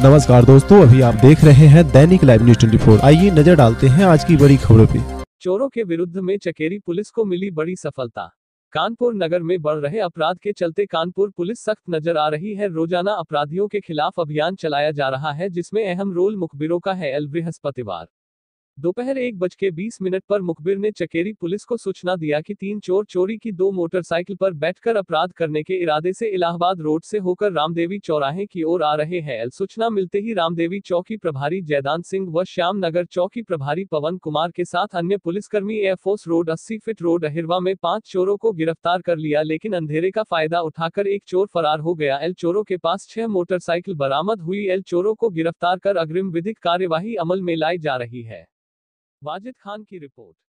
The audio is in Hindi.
नमस्कार दोस्तों, अभी आप देख रहे हैं दैनिक लाइव न्यूज 24। आइए नजर डालते हैं आज की बड़ी खबरों पे। चोरों के विरुद्ध में चकेरी पुलिस को मिली बड़ी सफलता। कानपुर नगर में बढ़ रहे अपराध के चलते कानपुर पुलिस सख्त नजर आ रही है। रोजाना अपराधियों के खिलाफ अभियान चलाया जा रहा है, जिसमें अहम रोल मुखबिरों का है। बृहस्पतिवार दोपहर 1:20 पर मुखबिर ने चकेरी पुलिस को सूचना दिया कि 3 चोर चोरी की 2 मोटरसाइकिल पर बैठकर अपराध करने के इरादे से इलाहाबाद रोड से होकर रामदेवी चौराहे की ओर आ रहे हैं। सूचना मिलते ही रामदेवी चौकी प्रभारी जयदान सिंह व श्याम नगर चौकी प्रभारी पवन कुमार के साथ अन्य पुलिसकर्मी air force road 80 feet road Ahirwa में 5 चोरों को गिरफ्तार कर लिया, लेकिन अंधेरे का फायदा उठाकर एक चोर फरार हो गया। चोरों के पास 6 मोटरसाइकिल बरामद हुई। चोरों को गिरफ्तार कर अग्रिम विधिक कार्यवाही अमल में लाई जा रही है। वाजिद खान की रिपोर्ट।